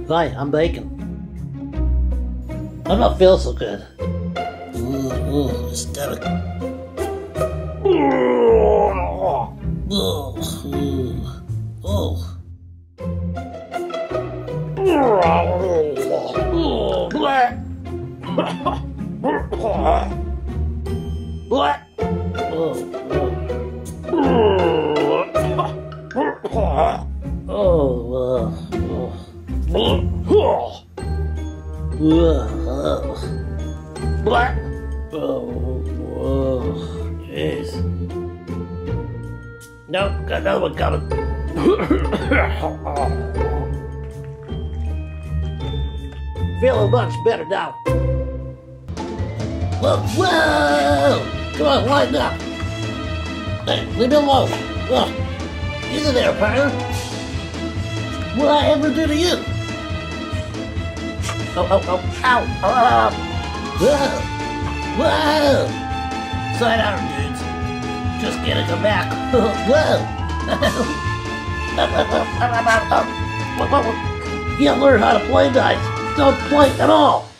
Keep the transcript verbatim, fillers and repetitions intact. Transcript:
Hi, I'm Bacon. I'm not feeling so good. Ooh, ooh, stomach. Oh, ooh, oh. What? Oh, oh, what? Oh, jeez. Nope, got another one coming. Feeling much better now. Whoa, whoa! Come on, lighten up. Hey, leave me alone. Oh, easy there, partner. What I ever do to you? Oh, oh, oh, ow! Oh, whoa! Whoa! Side out, dudes. Just get it, come back. Whoa! You gotta learn how to play dice. Don't play at all.